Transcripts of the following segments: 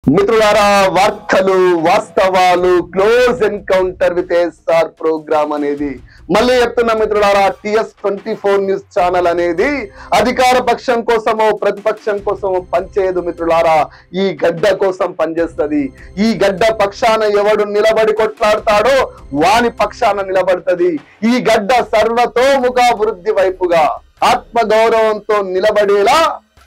మిత్రులారా, వార్తలు వాస్తవాలు close encounter with SR program అనేది మళ్ళీ చెప్తున్నా మిత్రులారా. TS24 న్యూస్ ఛానల్ అనేది అధికార పక్షం కోసమో ప్రతిపక్షం కోసమో పనిచేయదు మిత్రులారా. ఈ గడ్డ కోసం పనిచేస్తుంది. ఈ గడ్డ పక్షాన ఎవడు నిలబడి కొట్లాడతాడో వాని పక్షాన నిలబడుతుంది. ఈ గడ్డ సర్వతోముఖ అభివృద్ధి వైపుగా ఆత్మగౌరవంతో నిలబడేలా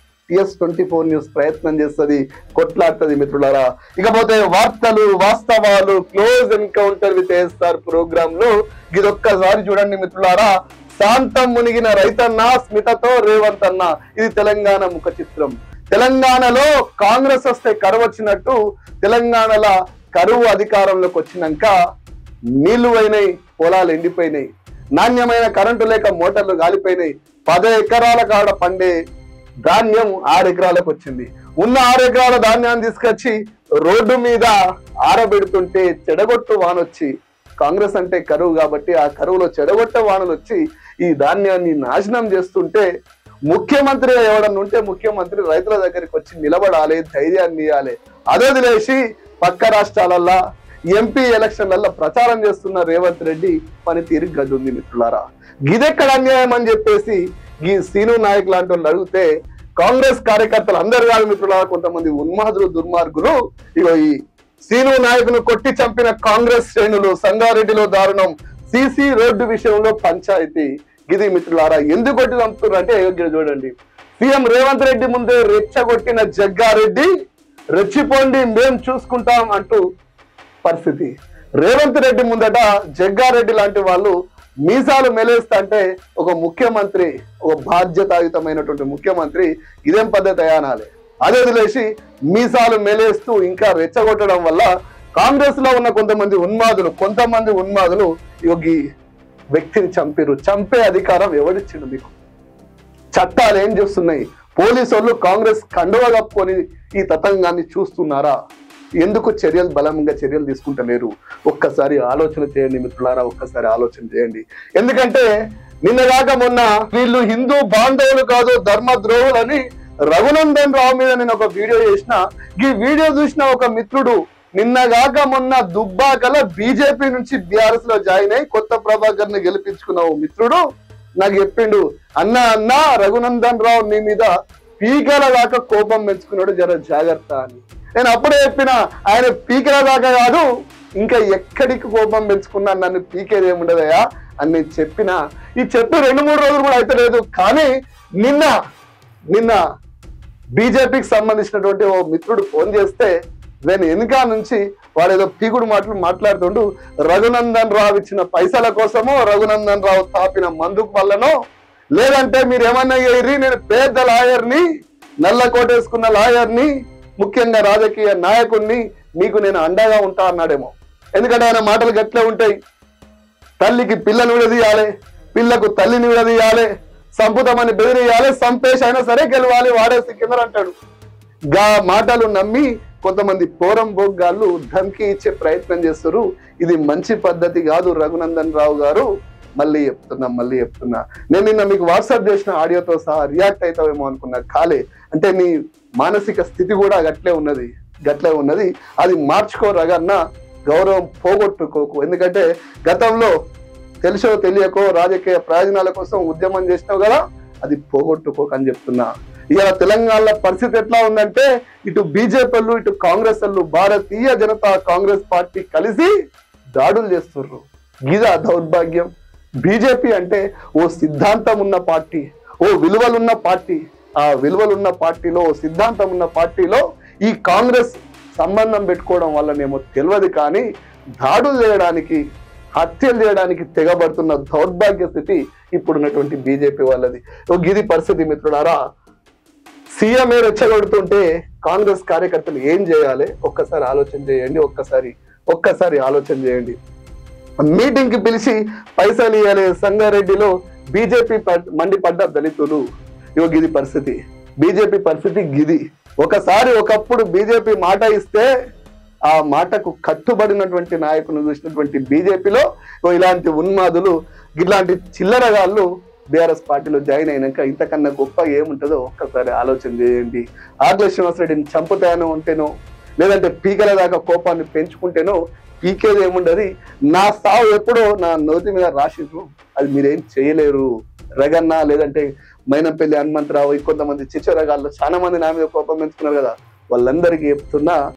TS24 న్యూస్ ప్రయత్నం చేస్తుంది, కొట్లాడుతుంది మిత్రులారా. ఇకపోతే వార్తలు వాస్తవాలు close encounter with SR program లో ఇదొక్కసారి చూడండి మిత్రులారా. శాంతం మునిగిన రైతన్న స్మితతో రేవంత్ అన్న, ఇది తెలంగాణ ముఖ చిత్రం. తెలంగాణలో కాంగ్రెస్ వస్తే కరువు వచ్చినట్టు తెలంగాణలో కరువు అధికారంలోకి వచ్చినాక నీళ్లు పోయినాయి, పొలాలు ఎండిపోయినాయి, నాణ్యమైన కరెంటు లేక మోటార్లు గాలిపోయినాయి. 10 ఎకరాల కాడ పండే ధాన్యం 6 ఎకరాలకు వచ్చింది. ఉన్న 6 ఎకరాల ధాన్యాన్ని తీసుకొచ్చి రోడ్డు మీద ఆరబెడుతుంటే చెడగొట్టు వానొచ్చి, కాంగ్రెస్ అంటే కరువు కాబట్టి ఆ కరువులో చెడగొట్ట వానలు వచ్చి ఈ ధాన్యాన్ని నాశనం చేస్తుంటే ముఖ్యమంత్రి ఎవడన్నా ఉంటే ముఖ్యమంత్రి రైతుల దగ్గరికి వచ్చి నిలబడాలి, ధైర్యాన్ని ఇవ్వాలి. అదే వదిలేసి పక్క రాష్ట్రాలల్లో ఎంపీ ఎలక్షన్లలో ప్రచారం చేస్తున్న రేవంత్ రెడ్డి పనితీరు గదుంది మిత్రులారా. గిదెక్కడ అన్యాయం అని చెప్పేసి ఈ సీను నాయక్ లాంటి వాళ్ళు అడిగితే కాంగ్రెస్ కార్యకర్తలు అందరు కాదు మిత్రులారా, కొంతమంది ఉన్మాదులు దుర్మార్గులు ఇగో ఈ సీను నాయకును కొట్టి చంపిన కాంగ్రెస్ శ్రేణులు సంగారెడ్డిలో దారుణం, సిసి రోడ్డు విషయంలో పంచాయతీ. గిది మిత్రులారా. ఎందుకు కొట్టి చంపుతున్నారు అంటే చూడండి, సీఎం రేవంత్ రెడ్డి ముందే రెచ్చగొట్టిన జగ్గారెడ్డి రెచ్చిపోండి మేం చూసుకుంటాం అంటూ పరిస్థితి. రేవంత్ రెడ్డి ముందట జగ్గారెడ్డి లాంటి వాళ్ళు మీసాలు మెలేస్తా అంటే ఒక ముఖ్యమంత్రి, ఒక బాధ్యతాయుతమైనటువంటి ముఖ్యమంత్రి ఇదేం పద్ధతి అనాలి. అదే వదిలేసి మీసాలు మెలేస్తూ ఇంకా రెచ్చగొట్టడం వల్ల కాంగ్రెస్ లో ఉన్న కొంతమంది ఉన్మాదులు ఈ వ్యక్తిని చంపిరు. చంపే అధికారం ఎవరిచ్చిండు మీకు? చట్టాలు ఏం చేస్తున్నాయి? పోలీసు వాళ్ళు కాంగ్రెస్ కండువ కప్పుకొని ఈ తతంగాన్ని చూస్తున్నారా? ఎందుకు బలంగా చర్యలు తీసుకుంటలేరు? ఒక్కసారి ఆలోచన చేయండి మిత్రులారా, ఒక్కసారి ఆలోచన చేయండి. ఎందుకంటే నిన్నగాక మొన్న వీళ్ళు హిందూ బాంధవులు కాదు ధర్మద్రోహులని రఘునందన్ రావు మీద నేను ఒక వీడియో చేసిన. ఈ వీడియో చూసిన ఒక మిత్రుడు నిన్నగాక మొన్న దుబ్బాకల బీజేపీ నుంచి బీఆర్ఎస్ లో జాయిన్ అయి కొత్త ప్రభాకర్ ని గెలిపించుకున్న ఓ మిత్రుడు నాకు చెప్పిండు, అన్న రఘునందన్ రావు నీ మీద పీకల దాకా కోపం పెంచుకున్నాడు, జర జాగ్రత్త అని. నేను అప్పుడే చెప్పిన, ఆయన పీకల దాకా కాదు ఇంకా ఎక్కడికి కోపం పెంచుకున్నా నన్ను పీకేది ఏముండదయా అని నేను చెప్పిన. ఈ చెప్పి 2-3 రోజులు కూడా అయితే లేదు. కానీ నిన్న బీజేపీకి సంబంధించినటువంటి ఓ మిత్రుడు ఫోన్ చేస్తే నేను వెనుక నుంచి వాడు ఏదో పీకుడు మాట్లాడుతుండు. రఘునందన్ రావు ఇచ్చిన పైసల కోసమో, రఘునందన్ రావు తాపిన మందుకు వల్లనో, లేదంటే మీరు ఏమన్నా ఎయిరి నేను పెద్ద లాయర్ని, నల్ల కోటేసుకున్న లాయర్ని, ముఖ్యంగా రాజకీయ నాయకుడిని, మీకు నేను అండగా ఉంటా అన్నాడేమో. ఎందుకంటే ఆయన మాటలు గట్లే ఉంటాయి. తల్లికి పిల్లని విడదీయాలి, పిల్లకు తల్లిని విడదీయాలి, సంపుతామని బెదిరియాలి, సంపేష్ అయినా సరే గెలవాలి, వాడే సికిందర్ అంటాడు. గా మాటలు నమ్మి కొంతమంది పోరం బోగ్గాళ్ళు ధమ్కి ఇచ్చే ప్రయత్నం చేస్తారు. ఇది మంచి పద్ధతి కాదు రఘునందన్ రావు గారు. మళ్ళీ చెప్తున్నా నేను నిన్న మీకు వాట్సాప్ చేసిన ఆడియోతో సహా రియాక్ట్ అవుతావేమో అనుకున్నా. కాలే. అంటే నీ మానసిక స్థితి కూడా గట్లే ఉన్నది. అది మార్చుకో రగన్న, గౌరవం పోగొట్టుకోకు. ఎందుకంటే గతంలో తెలుసో తెలియకో రాజకీయ ప్రయోజనాల కోసం ఉద్యమం చేసినావు కదా, అది పోగొట్టుకోకు అని చెప్తున్నా. ఇలా తెలంగాణలో పరిస్థితి ఎట్లా ఉందంటే ఇటు బీజేపీ వాళ్ళు ఇటు కాంగ్రెస్ వాళ్ళు, భారతీయ జనతా కాంగ్రెస్ పార్టీ కలిసి దాడులు చేస్తుర్రు. గిదా దౌర్భాగ్యం. బీజేపీ అంటే ఓ సిద్ధాంతం ఉన్న పార్టీ, ఓ విలువలున్న పార్టీ. ఆ విలువలున్న పార్టీలో, ఓ సిద్ధాంతం ఉన్న పార్టీలో ఈ కాంగ్రెస్ సంబంధం పెట్టుకోవడం వల్లనేమో తెలియదు కానీ దాడులు చేయడానికి, హత్యలు చేయడానికి తెగబడుతున్న దౌర్భాగ్య స్థితి ఇప్పుడున్నటువంటి బీజేపీ వాళ్ళది. గిది పరిస్థితి మిత్రులారా. సీఎంఏ రెచ్చగొడుతుంటే కాంగ్రెస్ కార్యకర్తలు ఏం చేయాలి? ఒక్కసారి ఆలోచన చేయండి. ఒక్కసారి ఆలోచన చేయండి. మీటింగ్ కి పిలిచి పైసలు ఇవ్వాలి. సంగారెడ్డిలో బీజేపీ మండిపడ్డ దళితులు. గిది పరిస్థితి. బీజేపీ పరిస్థితి గిది. ఒకప్పుడు బీజేపీ మాట ఇస్తే ఆ మాటకు కట్టుబడినటువంటి నాయకులను చూసినటువంటి బీజేపీలో ఇలాంటి ఉన్మాదులు, ఇలాంటి చిల్లరగాళ్ళు బీఆర్ఎస్ పార్టీలో జాయిన్ అయినాక ఇంతకన్నా గొప్ప ఏముంటుందో ఒక్కసారి ఆలోచన చేయండి. ఆగ్ల శ్రీనివాసరెడ్డిని చంపుతాను ఉంటేనో, లేదంటే పీకల దాకా కోపాన్ని పెంచుకుంటేనో పీకేది ఏముండదు. నా సావు ఎప్పుడో నా నోటి మీద రాసిండ్రు, అది మీరేం చేయలేరు. రగన్న లేదంటే మైనంపల్లి హనుమంతరావు, కొంతమంది చిచ్చరగాళ్ళు చాలా మంది నా మీద కోపం పెంచుకున్నారు కదా, వాళ్ళందరికీ చెప్తున్నా